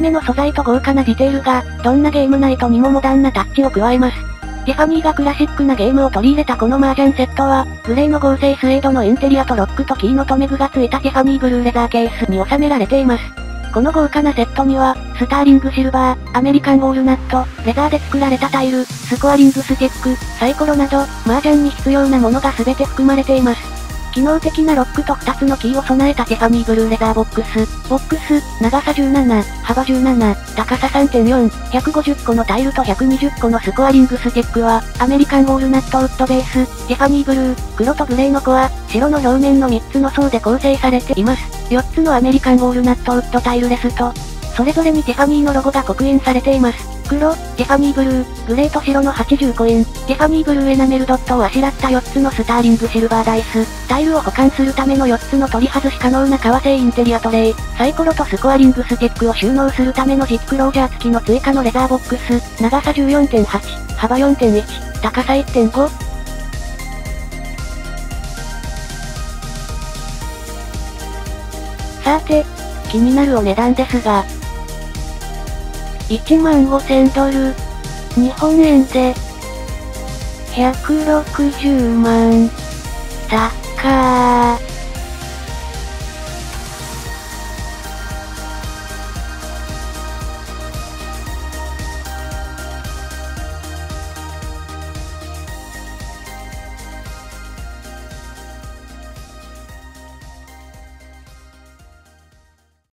めの素材と豪華なディテールが、どんなゲーム内とにもモダンなタッチを加えます。ティファニーがクラシックなゲームを取り入れたこの麻雀セットは、グレーの合成スエードのインテリアとロックとキーの留め具がついたティファニーブルーレザーケースに収められています。この豪華なセットには、スターリングシルバー、アメリカンウォールナット、レザーで作られたタイル、スコアリングスティック、サイコロなど、麻雀に必要なものが全て含まれています。機能的なロックと2つのキーを備えたティファニーブルーレザーボックス、長さ17、幅17、高さ 3.4、150個のタイルと120個のスコアリングスティックは、アメリカンウォールナットウッドベース、ティファニーブルー、黒とグレーのコア、白の表面の3つの層で構成されています。4つのアメリカンウォールナットウッドタイルレスと、それぞれにティファニーのロゴが刻印されています。黒、ティファニーブルー、グレーと白の80コイン、ティファニーブルーエナメルドットをあしらった4つのスターリングシルバーダイス、タイルを保管するための4つの取り外し可能な革製インテリアトレイ、サイコロとスコアリングスティックを収納するためのジップクロージャー付きの追加のレザーボックス、長さ 14.8、幅 4.1、高さ 1.5。さて、気になるお値段ですが、15,000ドル。日本円で、160万。高ー。